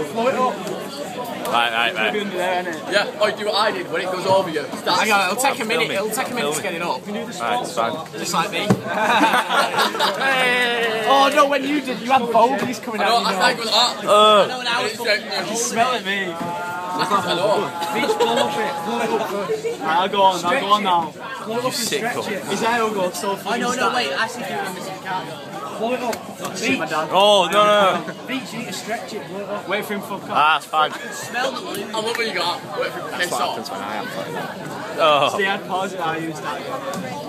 Float it up. Right. Yeah, or do what I did when it goes over you. Hang on, it'll take a minute. It'll take a minute to get it up. Right, it's fine. Just like me. Oh no, when you did, you had bogies coming out. I think it was that. I know, and I was You smell it, me. I know. Beach, blow up it. Blow it up first. Right, I'll go on now. Blow it up and stretch it. His eye will go so far. Oh, no, wait, I see you in this can't go. Blow it up. Beach. Oh, no. Beach, you need to stretch it. Blow it up. Wait for him to fuck up. Ah, it's fine. Smell the blue. I love what you got. Wait for it to piss off. Oh. See, I'd pause it, I used that.